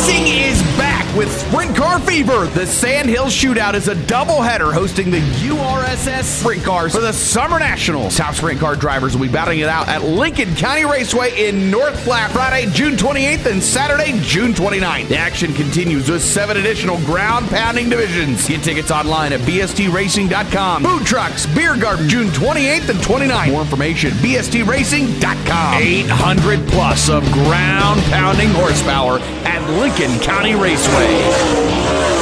Racing is back with Sprint Car Fever. The Sand Hill Shootout is a doubleheader hosting the URSS Sprint Cars for the Summer Nationals. Top sprint car drivers will be battling it out at Lincoln County Raceway in North Platte, Friday, June 28th and Saturday, June 29th. The action continues with 7 additional ground-pounding divisions. Get tickets online at bstracing.com. Food trucks, beer garden, June 28th and 29th. More information, bstracing.com. 800 plus of ground-pounding horsepower at Lincoln County Raceway.